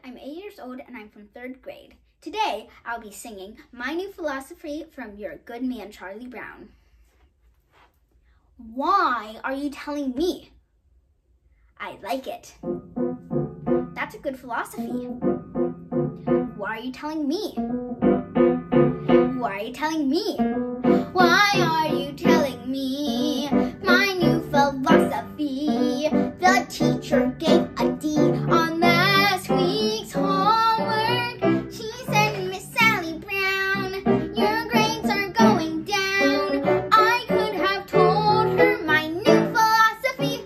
I'm 8 years old and I'm from 3rd grade. Today, I'll be singing My New Philosophy from Your Good Man, Charlie Brown. Why are you telling me? I like it. That's a good philosophy. Why are you telling me? Why are you telling me? Why are you telling me my new philosophy? The teacher gave a D on last week's homework. She said, Miss Sally Brown, your grades are going down. I could have told her my new philosophy.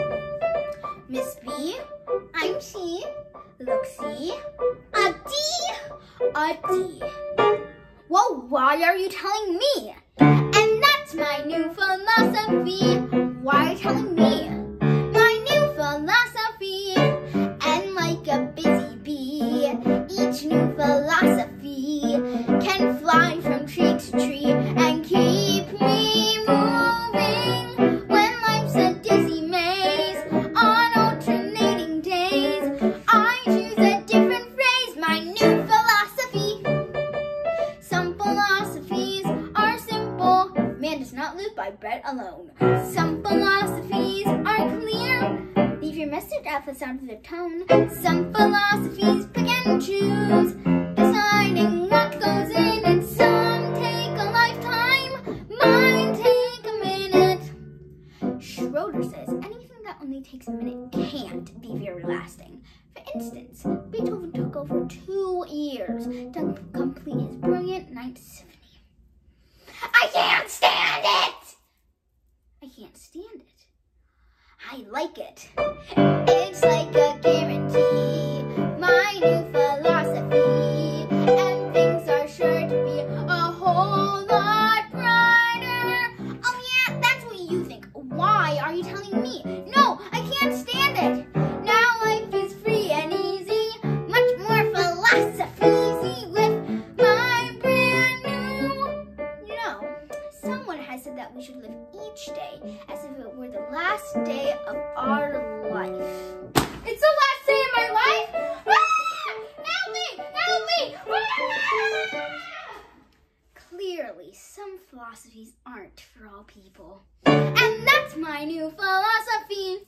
Miss B, I'm C. Look, see, a D, a D. Well, why are you telling me? And that's my new philosophy. Why are you telling me? My new philosophy. And like a busy bee, each new philosophy can fly from tree to tree and keep me moving. When life's a dizzy maze on alternating days, I choose a different phrase, my new philosophy. Some philosophies are simple. Man does not live by bread alone. Some philosophies are clear. Leave your message at the sound of the tone. Some philosophies pick and choose, deciding what goes in it. Some take a lifetime, mine take a minute. Schroeder says anything that only takes a minute can't be very lasting. For instance, Beethoven took over 2 years to complete his brilliant Ninth Symphony. I can't stand it! I can't stand it. I like it. It's like a guarantee, my new philosophy, and things are sure to be a whole lot brighter. Oh yeah, that's what you think. Why are you telling me? No, I can't stand it. Now life is free and easy, much more philosophy with my brand new. Someone has said that we should live each day as if it were the last day of our life. It's the last day of my life? Ah! Help me! Help me! Ah! Clearly, some philosophies aren't for all people. And that's my new philosophy.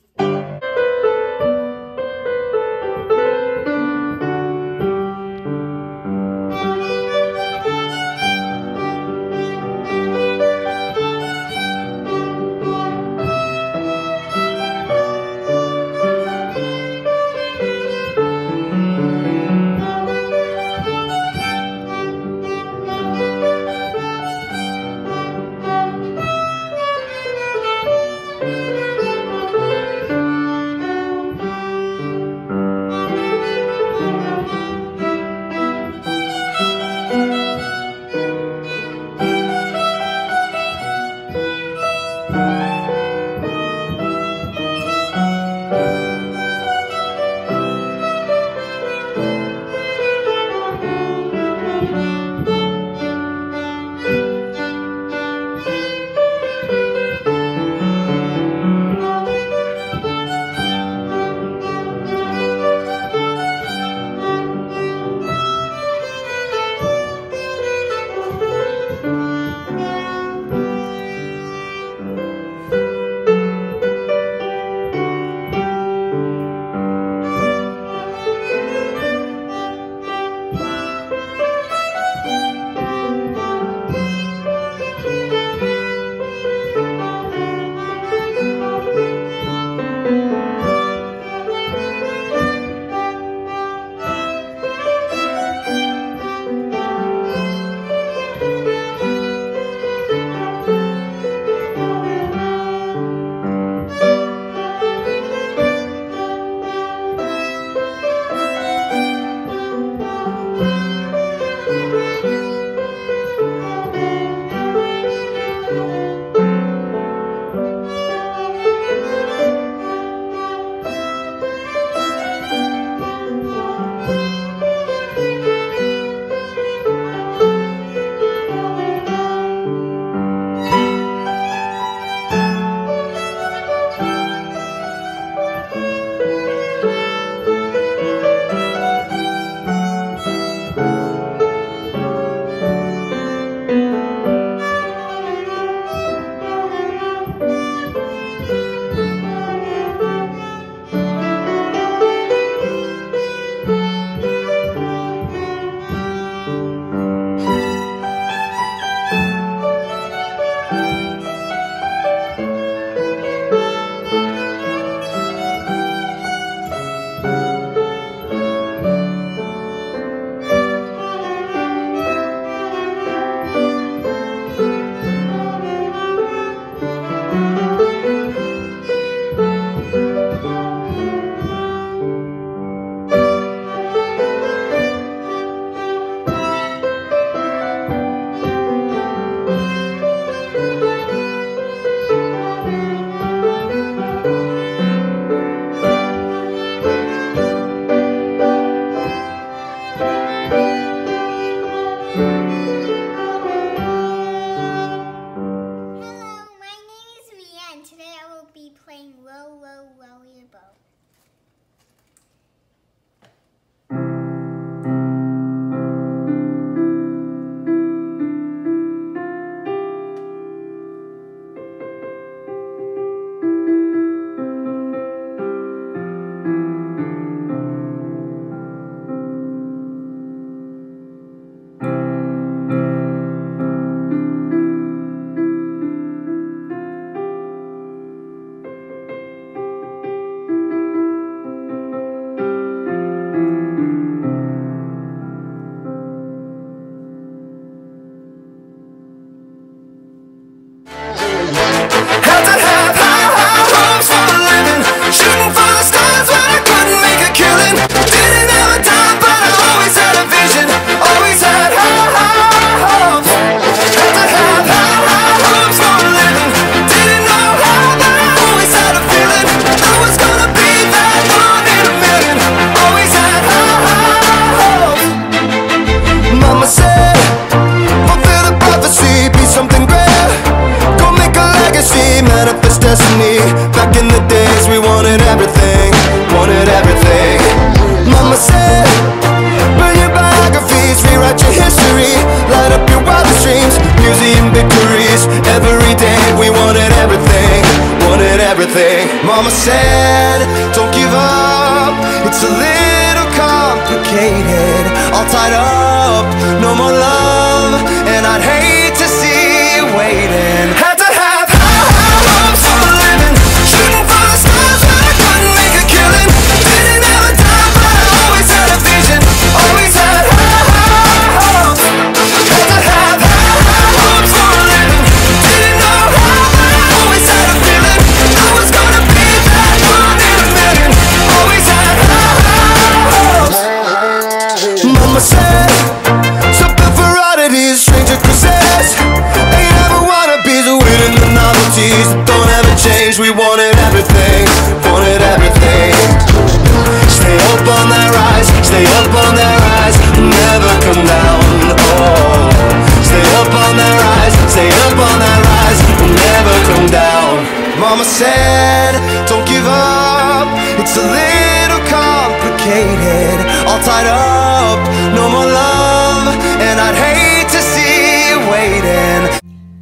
Mama said, don't give up, it's a little complicated. All tied up, no more love, and I'd hate to see you waiting. Had to have high hopes for a living, shooting for the stars but I couldn't make a killing. Didn't have a dime but I always had a vision, always had high hopes. Had to have high hopes for a living, didn't know how but I always had a feeling I was gonna be that one in a million. Always had high hopes. Mama said, something for oddities, stranger cruises. Ain't ever wannabes, winning the novelties that don't ever change. We wanted everything, wanted everything. Stay up on that rise, stay up on that rise, never come down. Oh, stay up on that rise, stay up on that rise, never come down. Mama said, don't give up, it's a little complicated. All tied up, no more love, and I'd hate to see you waiting.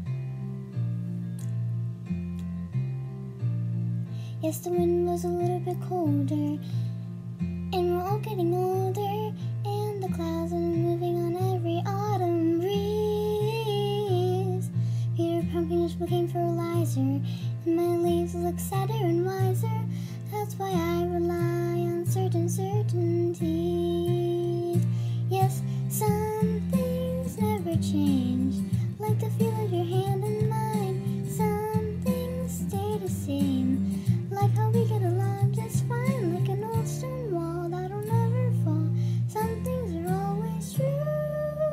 Yes, the wind was a little bit colder, and we're all getting older, and the clouds are moving on every autumn breeze. Peter Pumpkin became fertilizer, and my leaves look sadder and wiser. That's why I rely on certain certainties. Yes, some things never change, like the feel of your hand in mine. Some things stay the same, like how we get along just fine, like an old stone wall that'll never fall. Some things are always true,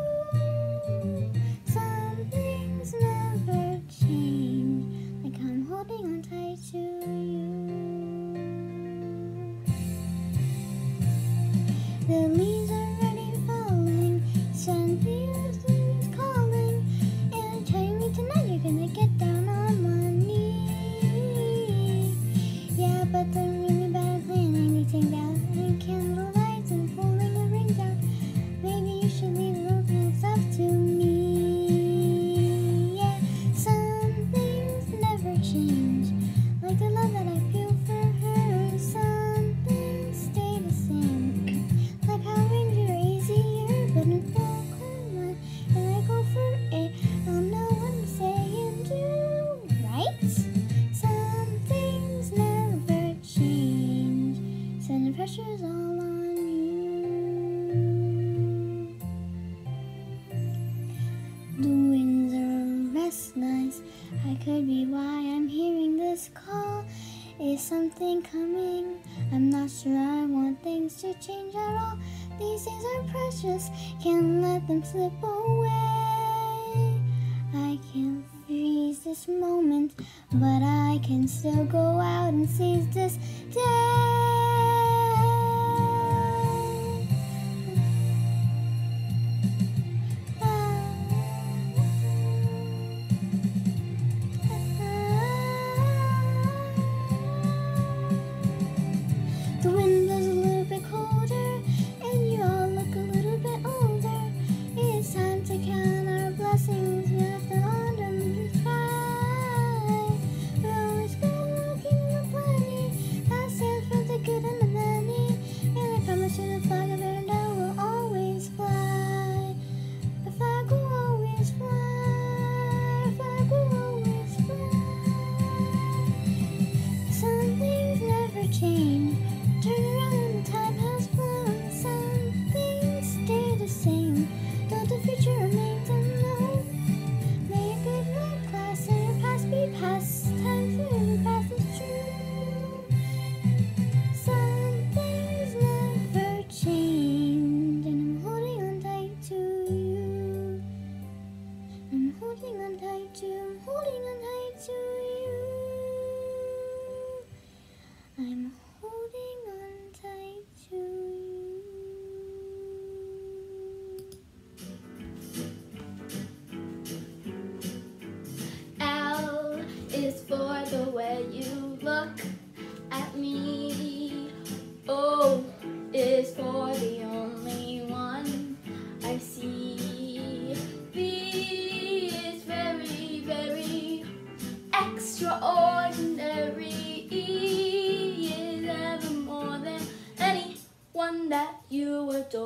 some things never change, like I'm holding on tight to you. The leaves are already falling, sun feels calling, and telling me tonight you're gonna get down on one knee. Yeah, but the really bad plan, anything that and candle lights and pulling the rings out. Maybe you should leave the room, it's up to me. Yeah, some things never change, like the love that I feel for her. Some things stay the same, like how rains are easier, but in full climate, and I go for it, I'll know what to say and do, right? Some things never change, so the pressure's all on you. The winds are restless, I could be why I'm hearing this call. Is something coming? I'm not sure I want things to change at all. These days are precious, can't let them slip away. I can't freeze this moment, but I can still go out and seize this day. The wind blows a little bit colder, and you all look a little bit older. It's time to count our blessings with the autumn sky. We're always good looking for plenty, that stands for the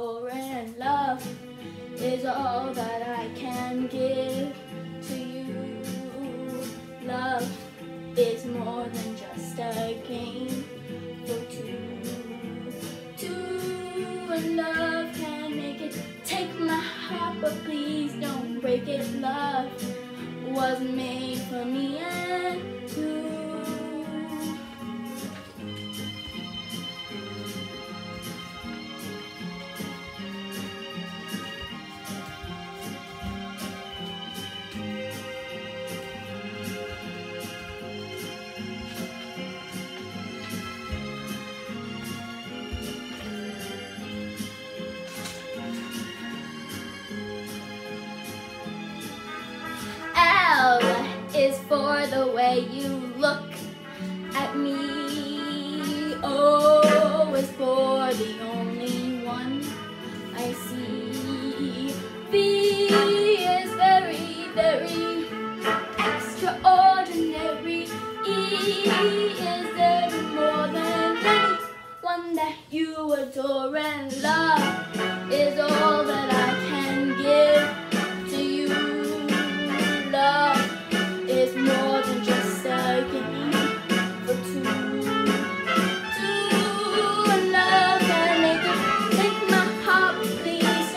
adore, and love is all that I can give to you. Love is more than just a game for two. And love can make it. Take my heart, but please don't break it. Love was made for me and you. L is for the way you look at me. O is for the only one I see. V is very, very extraordinary. E is there more than anyone that you adore, and love is all that I can give to you. Love is more than just a game for two. And love can make it. Take my heart, please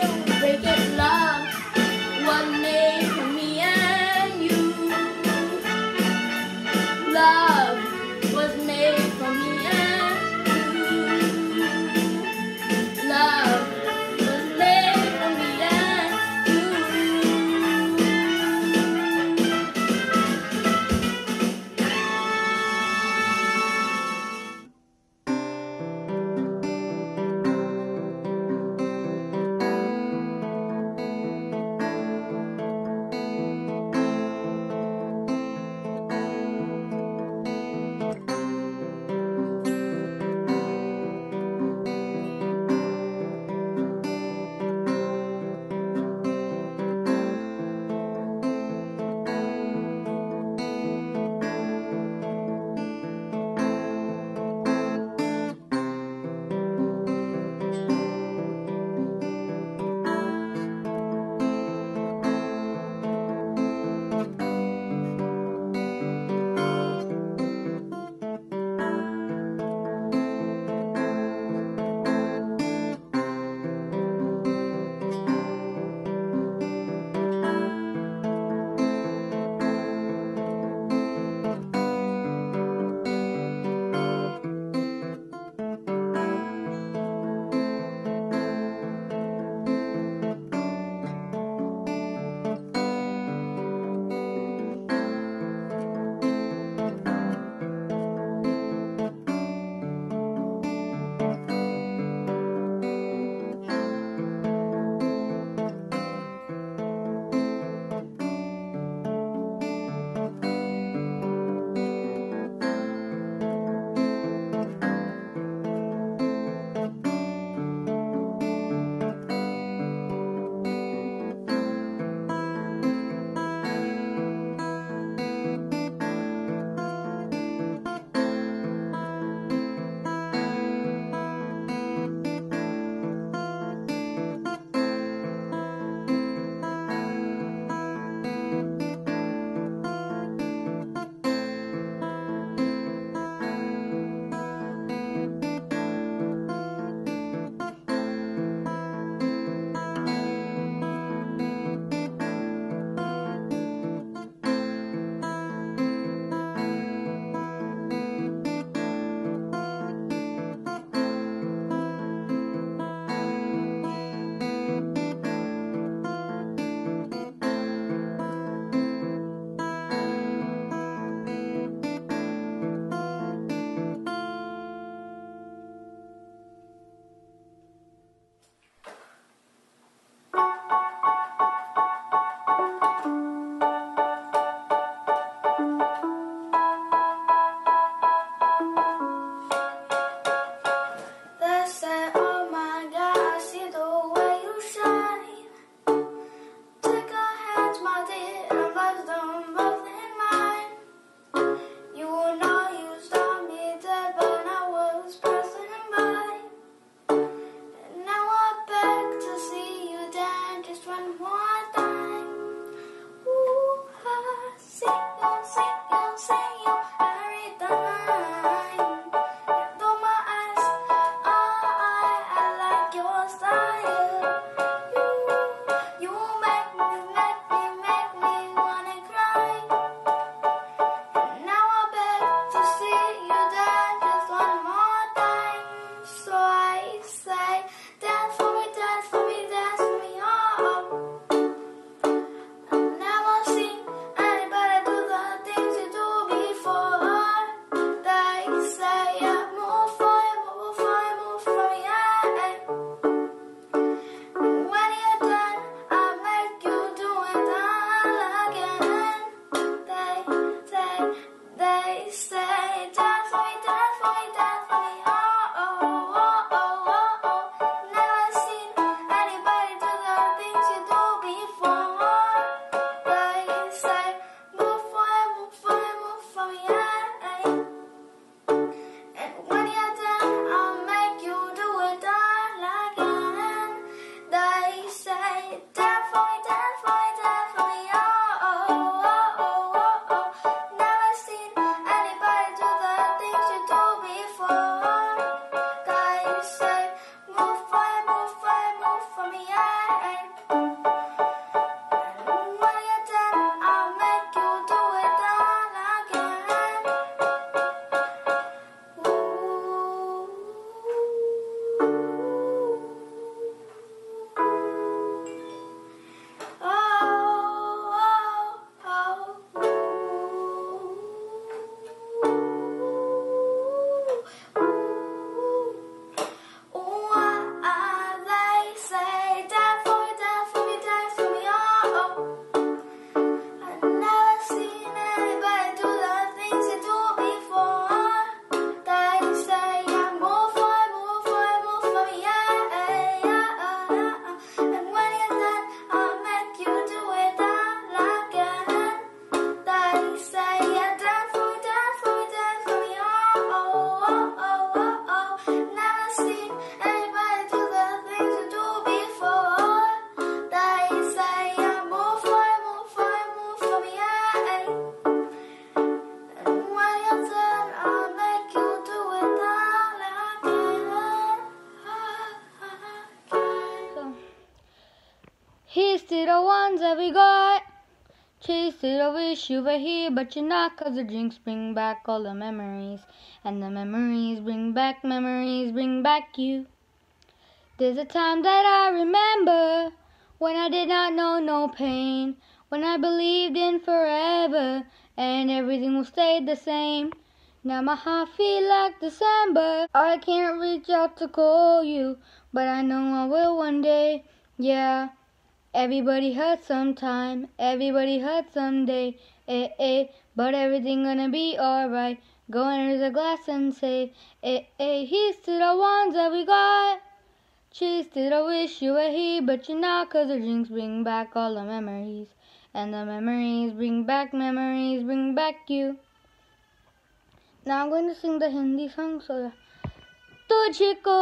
Here's to the ones that we got. Cheers to the wish you were here, but you're not, 'cause the drinks bring back all the memories. And the memories bring back you. There's a time that I remember when I did not know no pain, when I believed in forever and everything will stay the same. Now my heart feel like December. I can't reach out to call you, but I know I will one day. Yeah, everybody hurts sometime, everybody hurts someday. But everything gonna be alright. Go under the glass and say, here's to the ones that we got. Cheers to the wish you were here, but you're not, 'cause the drinks bring back all the memories. And the memories bring back you. Now I'm going to sing the Hindi song. So तुझको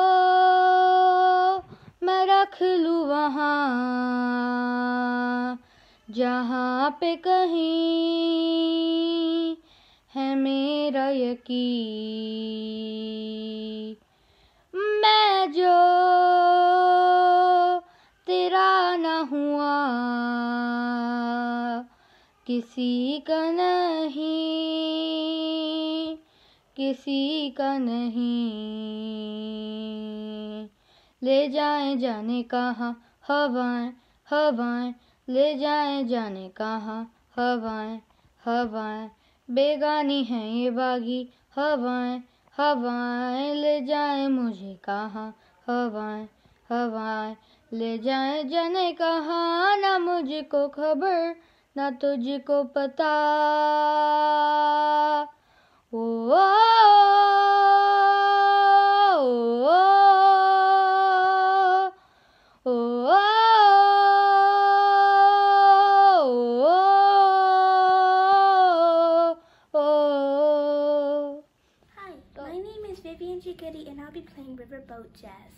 मैं रख लूँ वहाँ जहाँ पे कहीं है मेरा यकीन. मैं जो तेरा न हुआ किसी का नहीं, किसी का नहीं. ले जाए जाने कहाँ हवाएं हवाएं, ले जाए जाने कहाँ हवाएं हवाएं. बेगानी हैं ये बागी हवाएं हवाएं, ले जाए मुझे कहाँ हवाएं हवाएं. ले जाए जाने कहाँ, ना मुझको खबर ना तुझको पता. ओ, ओ, ओ, ओ, ओ. Hi, my name is Vivian Gigotti and I'll be playing Riverboat Jazz.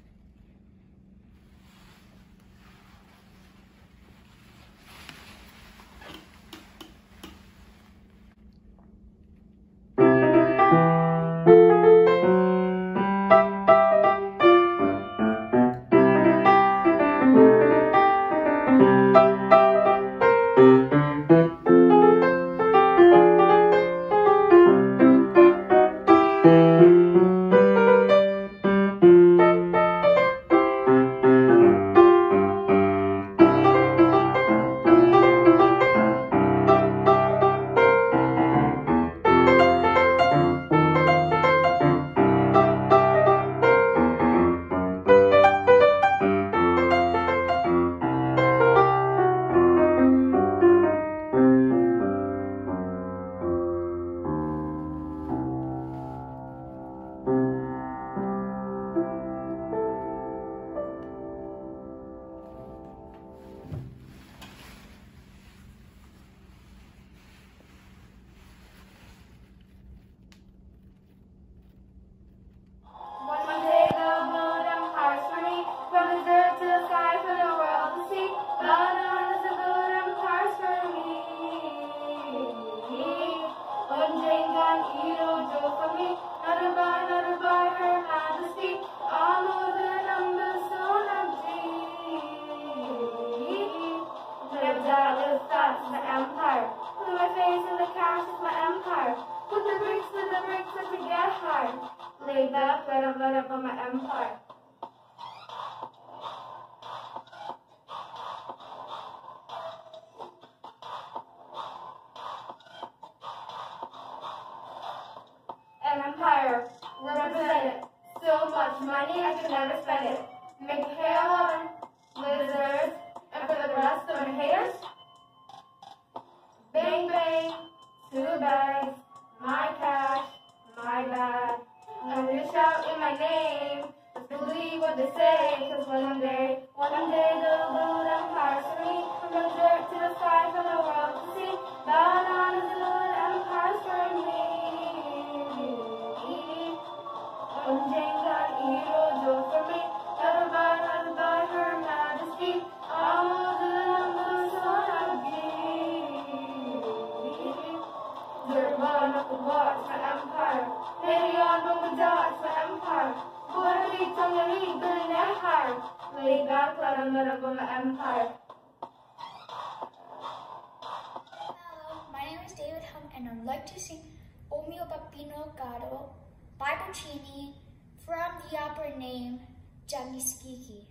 Lay back, let up on my empire. An empire, represent it. So much money I could never spend it. Make hail on lizards, and for the rest of my haters, bang bang, 2 bags, my cash, my bag. And when you shout in my name, just believe what they say, 'cause one day they'll build empires for me, from the dirt to the sky for the world to see. Babylon is build empires for me. One day got hero Joe for me, the set up an empire. Hello, my name is David Hum, and I'd like to sing O mio bambino caro by Puccini from the opera named Gianni Schicchi.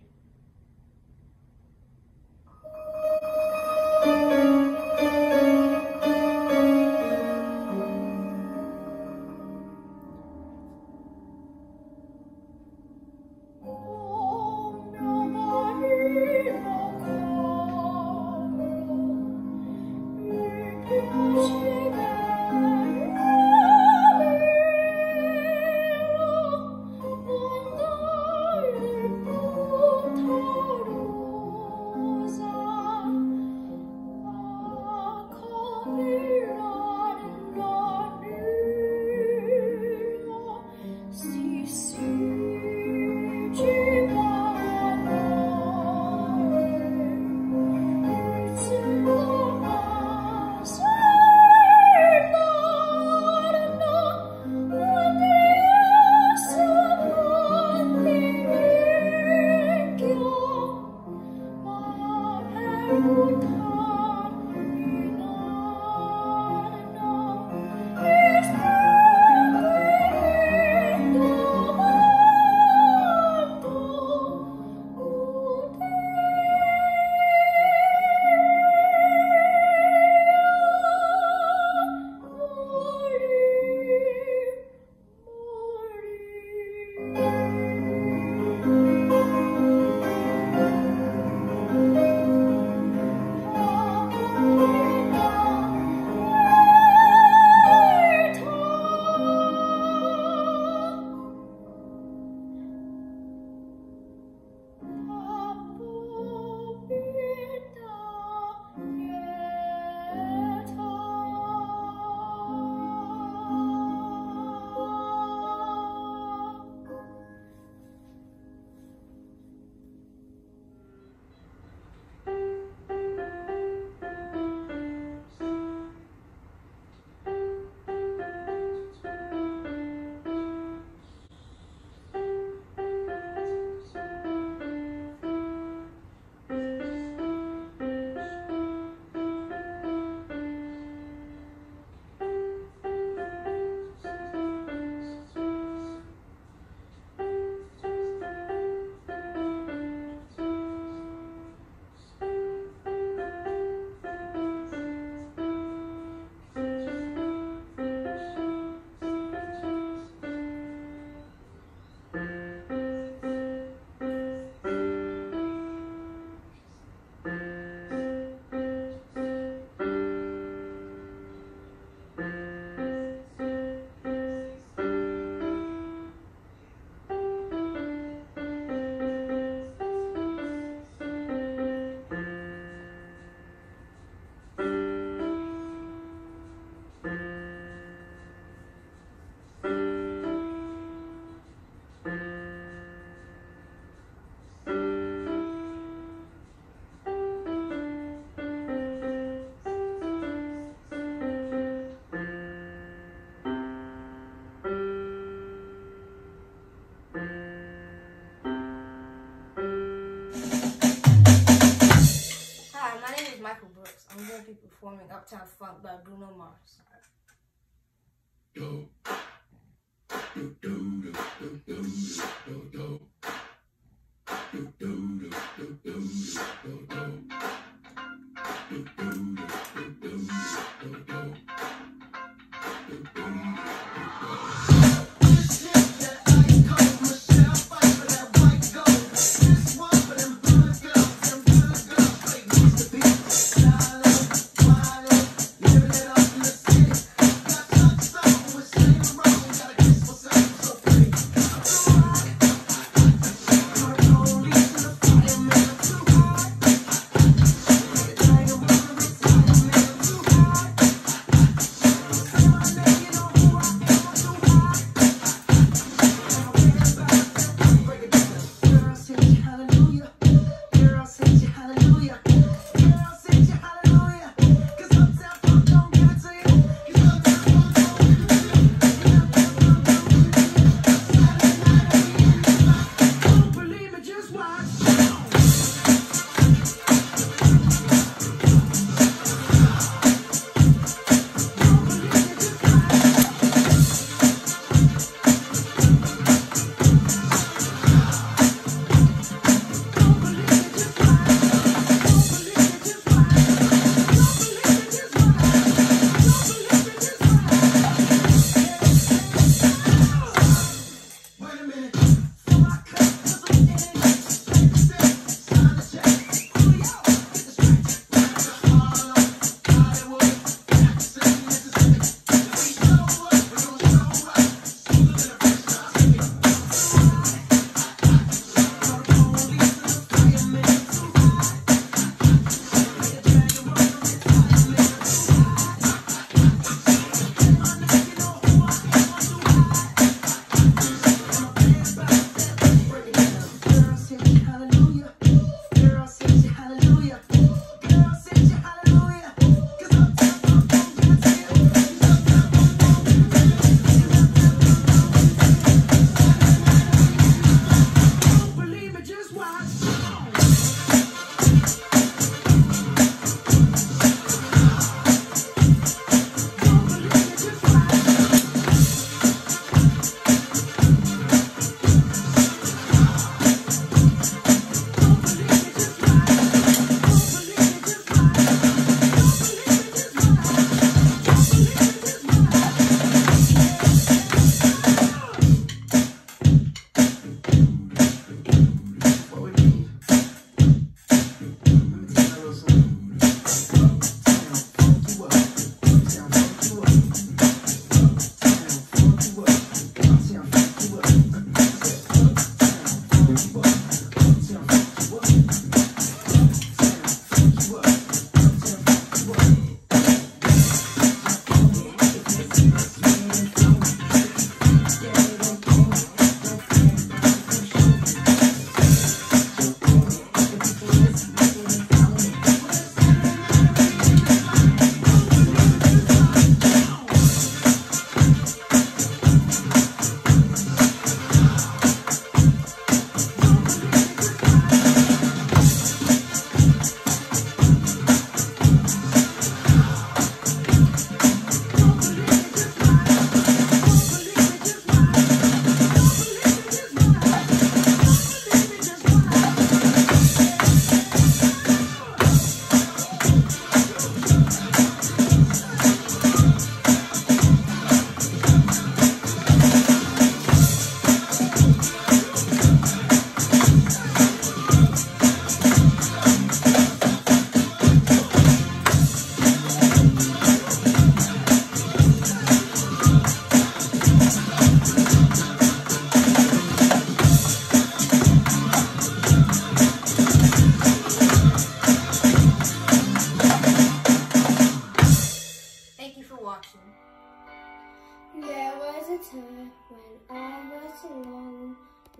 I'm going to be performing Uptown Funk by Bruno Mars.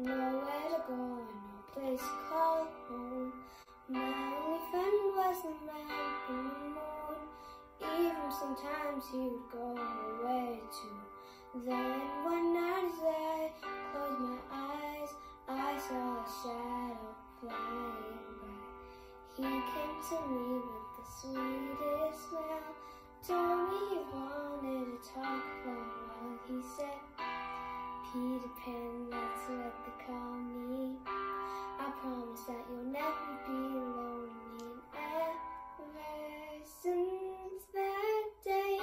nowhere to go, no place to call home. My only friend was the man in the moon. Even sometimes he would go away too. Then one night as I closed my eyes, I saw a shadow flying by. He came to me with the sweetest smile, told me he wanted to talk for a while. He said, Peter Pan, that's what they call me. I promise that you'll never be lonely. And ever since that day,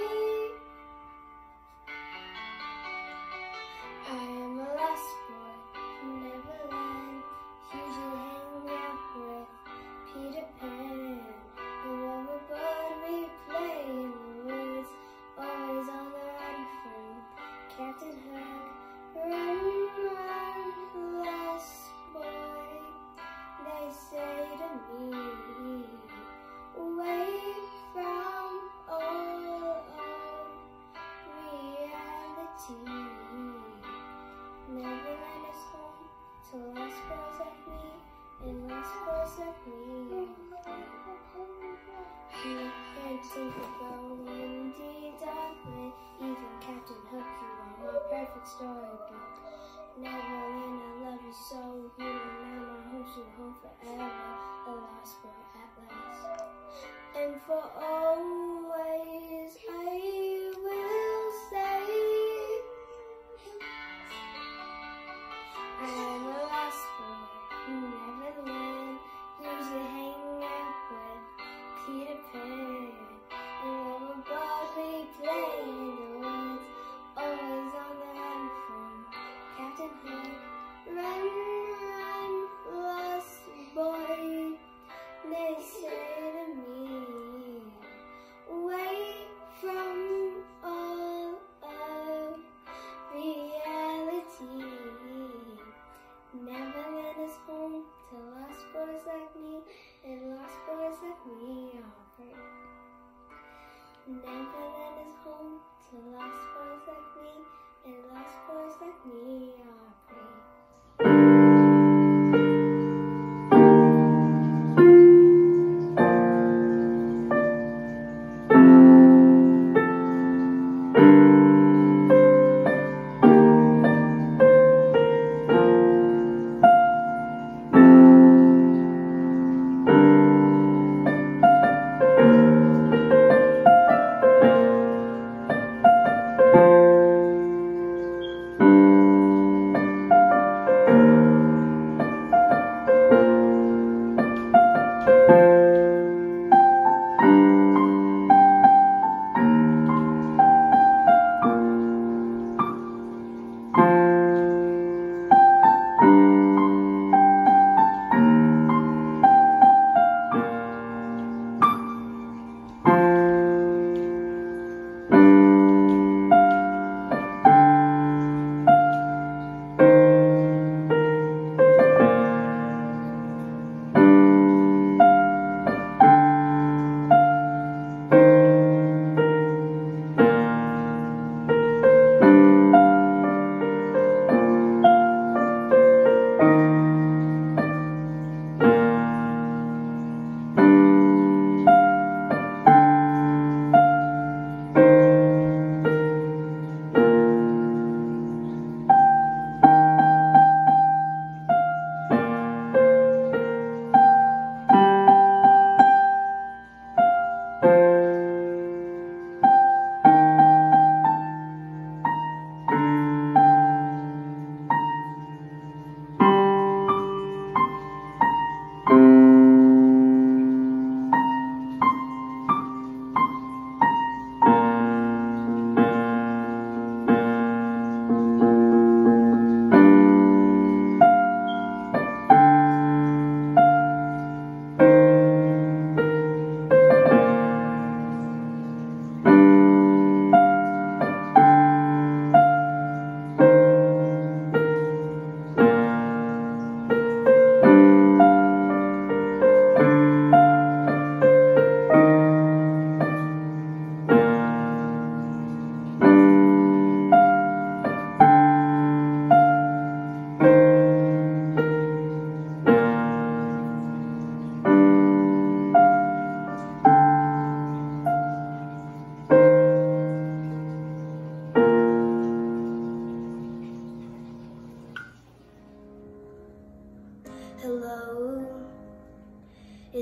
I am a lost boy from Neverland, usually hanging out with Peter Pan. And when we're bored, we play in the woods, always on the run from Captain Hook. Run, run, lost boy, they say to me, away from all of reality. Neverland is home to lost boys like me, and lost boys like me. You can't seem to go in the dark land, even Captain Hook, you are my perfect storybook. Neverland, I love you so, you are now my home sweet home forever, a lost boy at last. And for always I will say, I am a lost boy from Neverland, usually hanging out with Peter Pan. And when we're bored, we play in the woods, always on the run from Captain Hook. Run, run, lost boy, they say to me.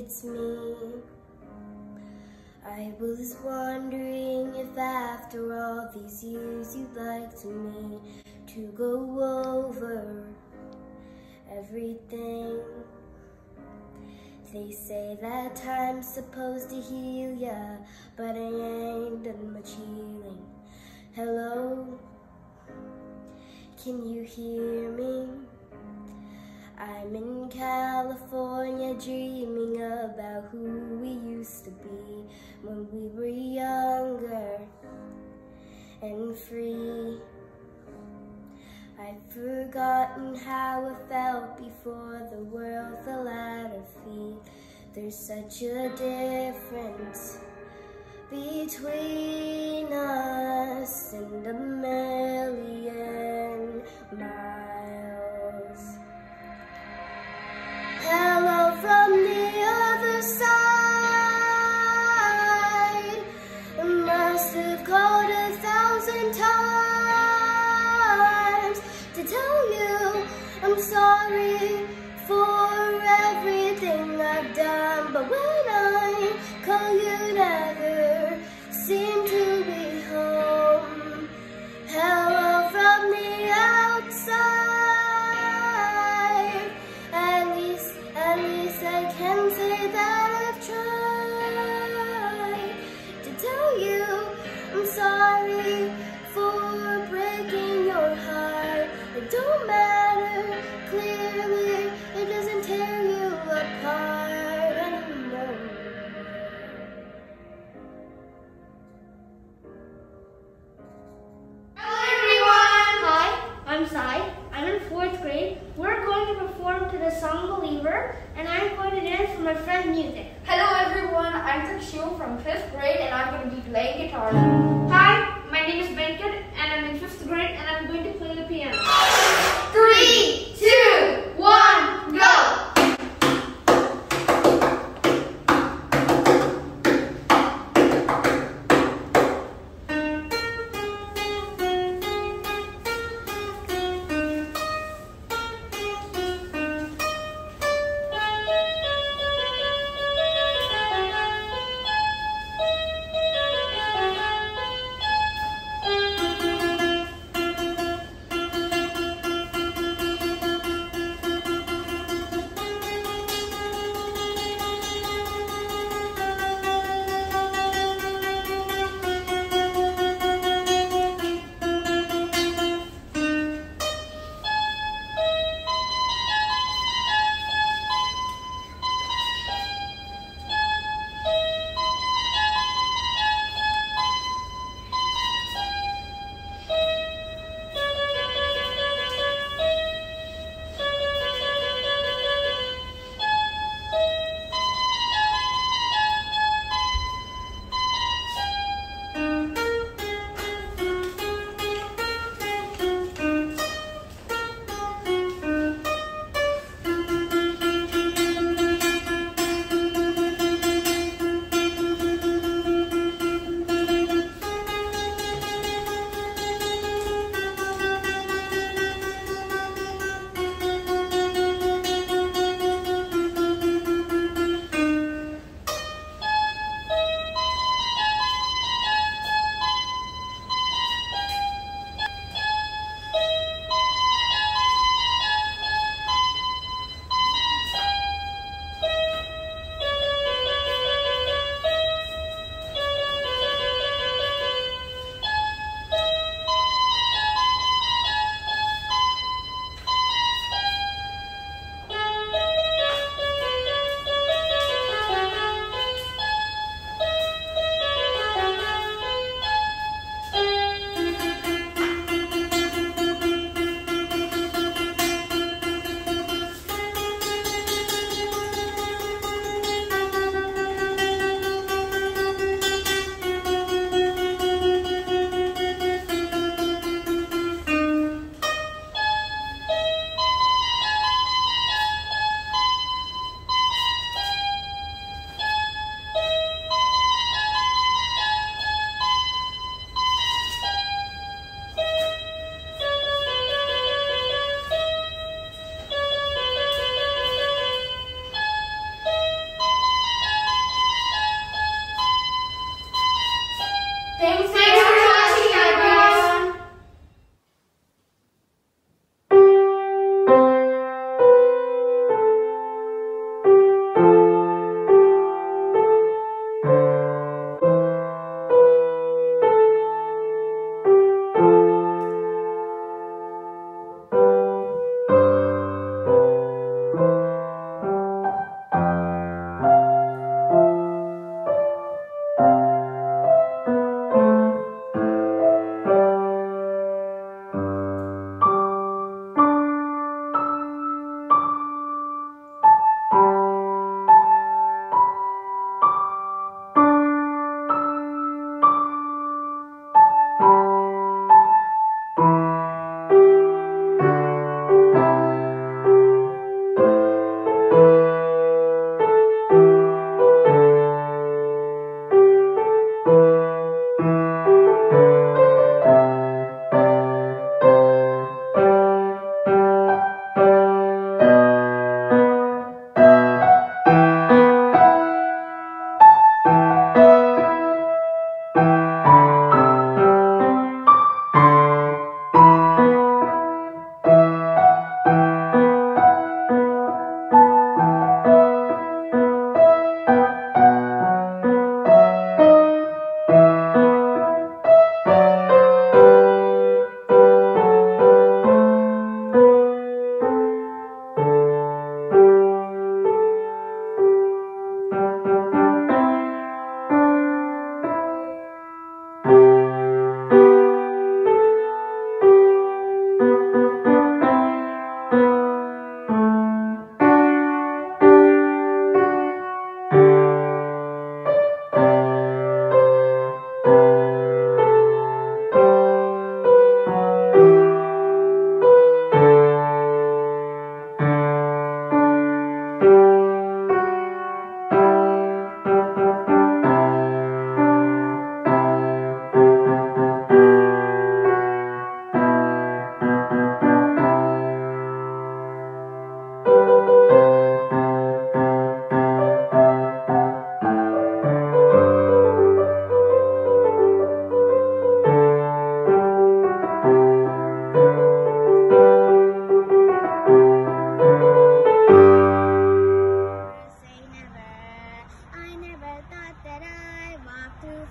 it's me. I was wondering if after all these years you'd like me to go over everything. They say that time's supposed to heal ya, but I ain't done much healing. Hello, can you hear me? I'm in California dreaming about who we used to be when we were younger and free. I've forgotten how it felt before the world fell at our feet. There's such a difference between us and a million miles. Hello from the other side. I must have called 1,000 times to tell you I'm sorry for everything I've done, but when I call you never seem to be home. Hello from the outside. At least I can say that I've tried to tell you I'm sorry for breaking your heart. It don't matter, clearly it doesn't tear you apart anymore. Hello everyone! Hi, I'm Sai. I'm in 4th grade. We're going to perform to the song Believer, and I'm going to dance for my friend Music. Hello everyone, I'm Takshu from 5th grade and I'm going to be playing guitar. Hi, my name is Venkat and I'm in 5th grade and I'm going to play the piano. 3, 2, 1, go!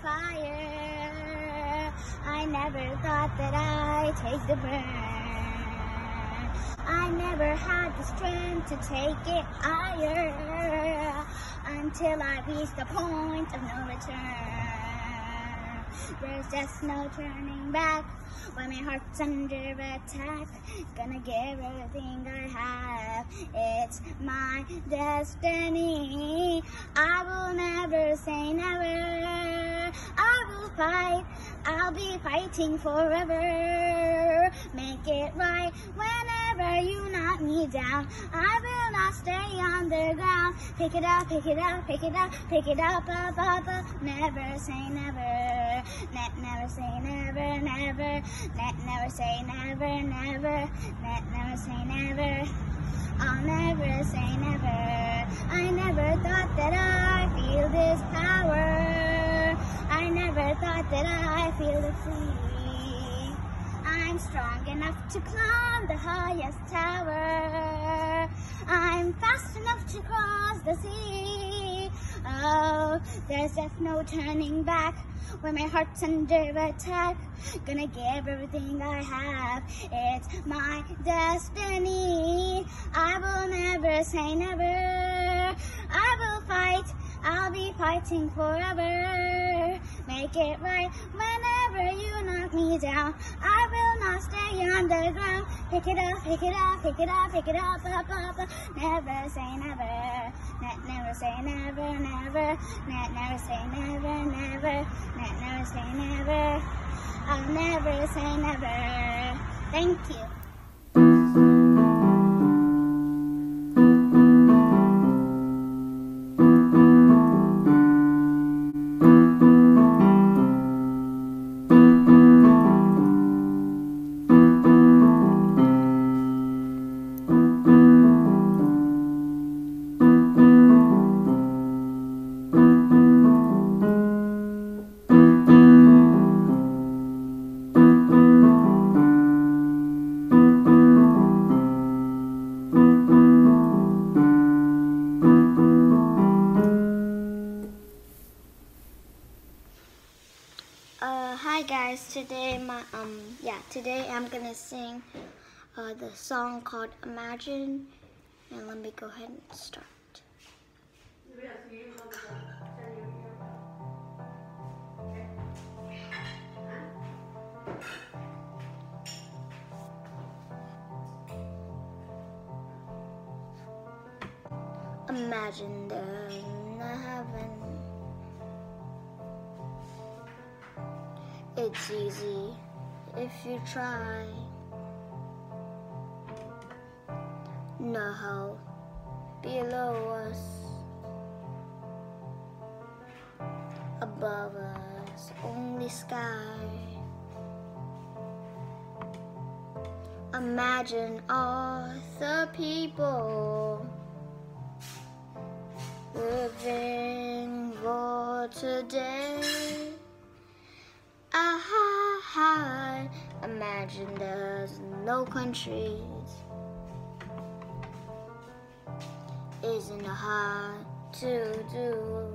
fire. I never thought that I'd take the burn. I never had the strength to take it higher until I reached the point of no return. There's just no turning back when my heart's under attack. Gonna give everything I have. It's my destiny. I will never say never. I will fight. I'll be fighting forever. Make it right whenever you knock me down. I will not stay on the ground. Pick it up, pick it up, pick it up, pick it up, up, up, up. Never say never. Never say never, never. Never say never, never. Never say never. I'll never say never. I never thought that I feel this power. I never thought that I feel it free. I'm strong enough to climb the highest tower. I'm fast enough to cross the sea. Oh, there's just no turning back when my heart's under attack. Gonna give everything I have. It's my destiny. I will never say never. I will fight. I'll be fighting forever. Make it right whenever you knock me down. I will not stay on the ground. Pick it up, pick it up, pick it up, pick it up, up, up, up. Never say never. Never say never, never. Never say never, never. Never say never. I'll never say never. Thank you. Hi guys, today I'm gonna sing the song called Imagine, and let me go ahead and start. Imagine there's no heaven. It's easy if you try. No hell below us, above us only sky. Imagine all the people living for today. Imagine there's no countries. Isn't it hard to do?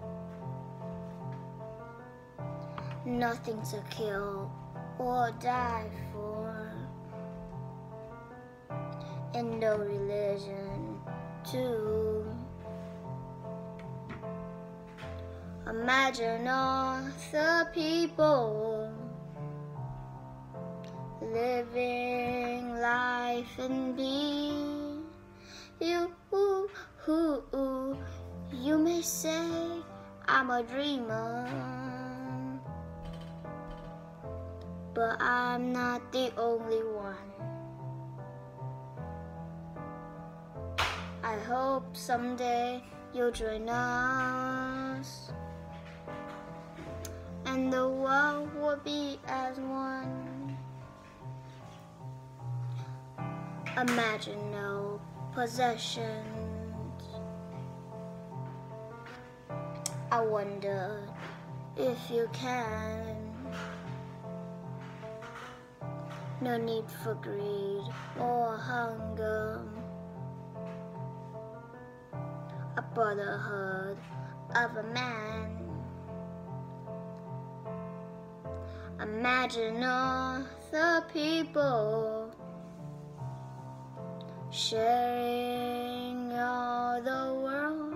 Nothing to kill or die for, and no religion too. Imagine all the people living life in peace. You may say I'm a dreamer, but I'm not the only one. I hope someday you'll join us, and the world will be as one. Imagine no possessions. I wonder if you can. No need for greed or hunger. A brotherhood of a man. Imagine all the people sharing all the world.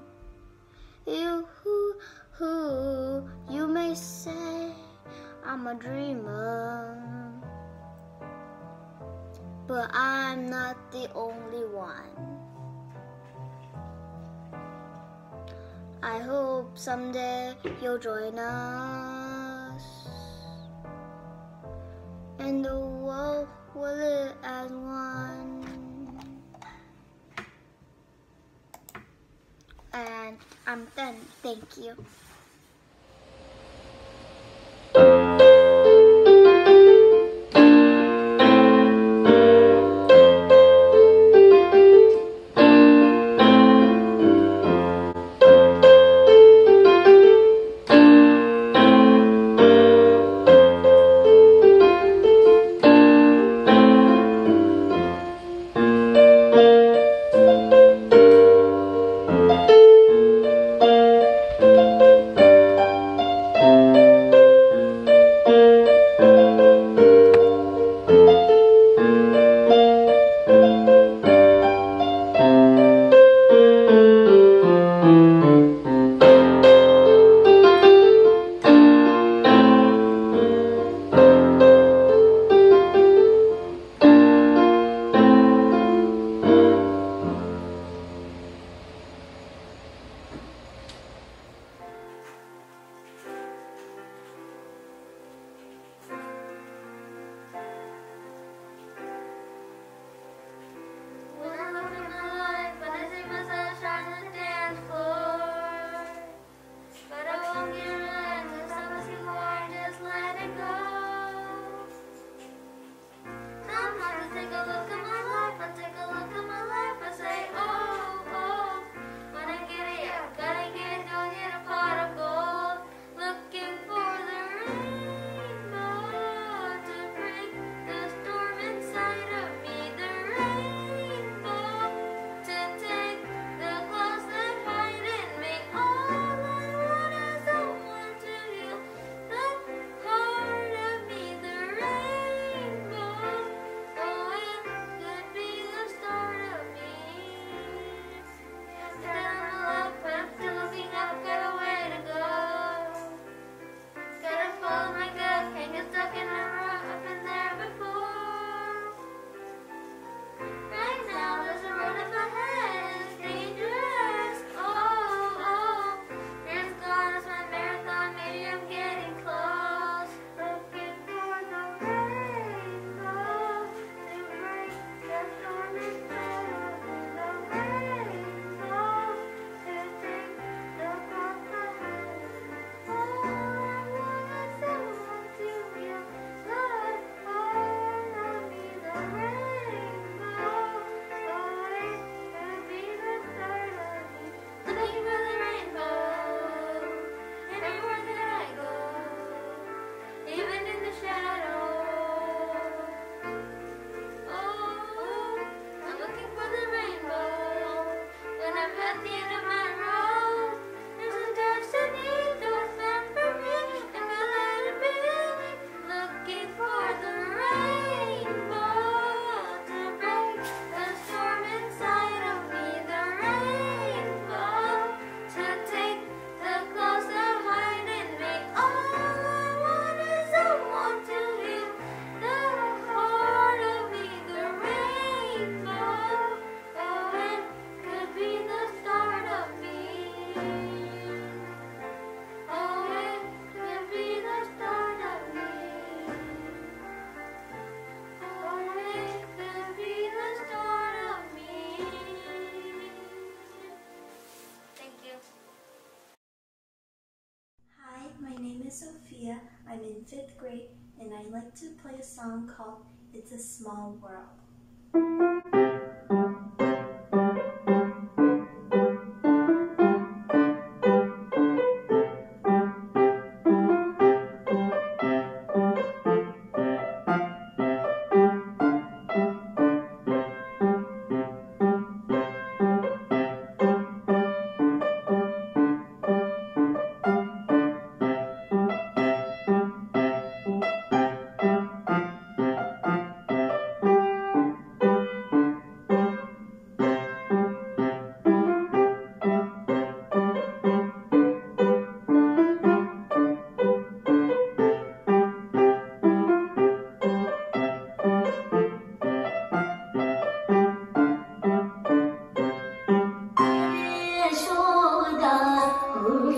You may say I'm a dreamer, but I'm not the only one. I hope someday you'll join us, and the world will live as one. And I'm done. Thank you. Sophia. I'm in 5th grade and I like to play a song called It's a Small World.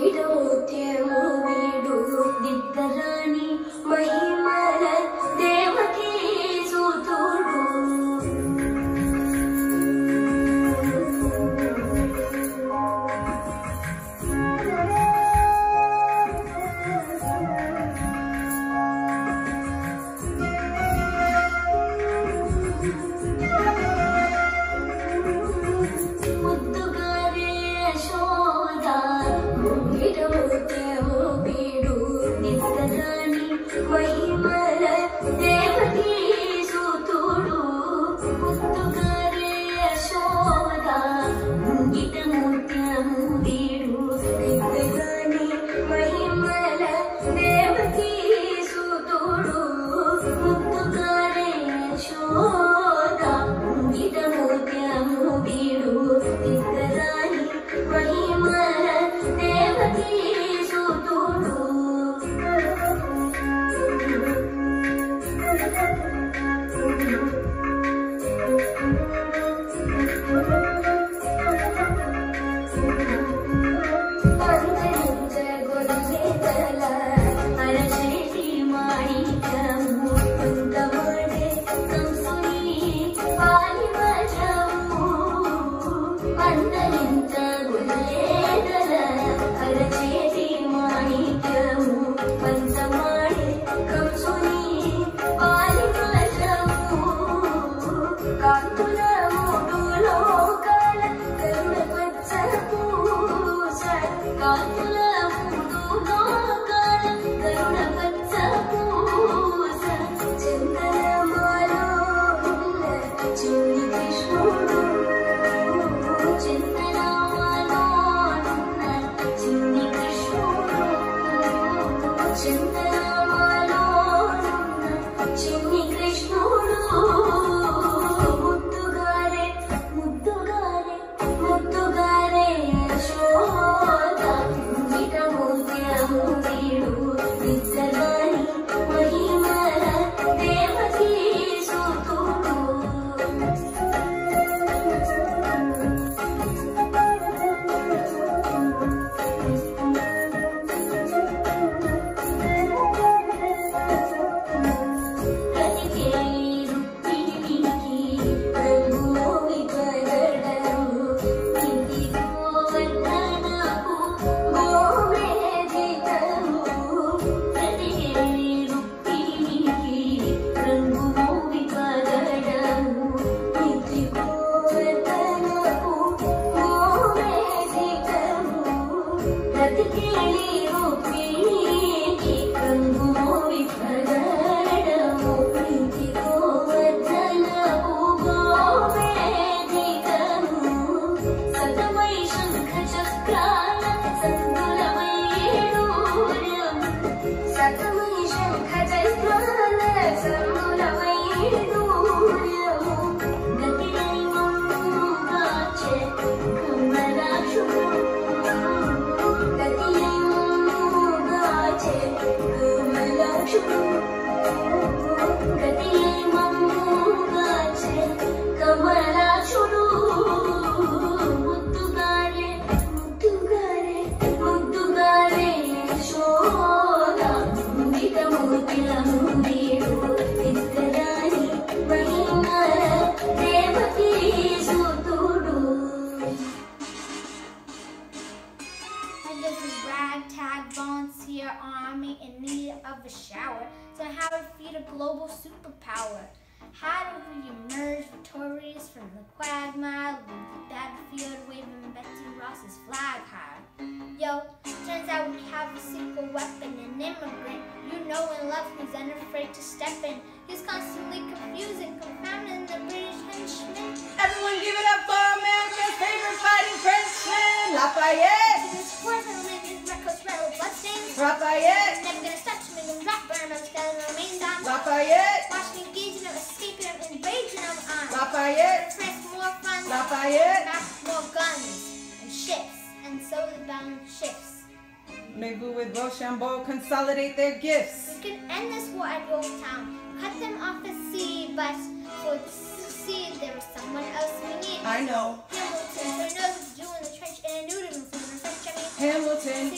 Of a shower, so how to feed a global superpower. How do we emerge victorious from the quagmire, leave the battlefield waving Betsy Ross's flag high? Yo, turns out we have a secret weapon, an immigrant you know and love who's unafraid to step in. He's constantly confusing, confounding the British henchmen. Everyone give it up for America's favorite fighting Frenchman, Lafayette! To this war, the Lincoln's records rattle bloodstains. Lafayette! Never gonna stop swinging rock, burn my skeleton remains on. Lafayette! Watching, engaging them, escaping them, enraging them on. Lafayette! Press more funds. Lafayette! Mass more guns and ships, and so the balance shifts. Maybe with Rochambeau consolidate their gifts. We could end this war at Yorktown, cut them off at sea, but for to succeed, there is someone else we need. I know. Hamilton, who knows what to do in the trench, and a new from the French, Hamilton.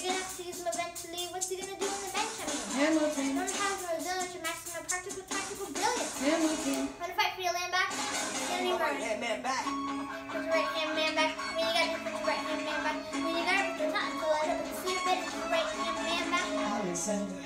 gonna seize him eventually. What's he gonna do on the bench? I mean, Hamilton. Norman has no resilience or maximum practical tactical brilliance. Hamilton. Wanna fight for your land back? Stanley Burns. Right-hand man back. Put your right hand man back. I mean, you gotta put your right hand man back. I mean, you gotta put your not until I hit the sleep bit. Right hand man back. Alexander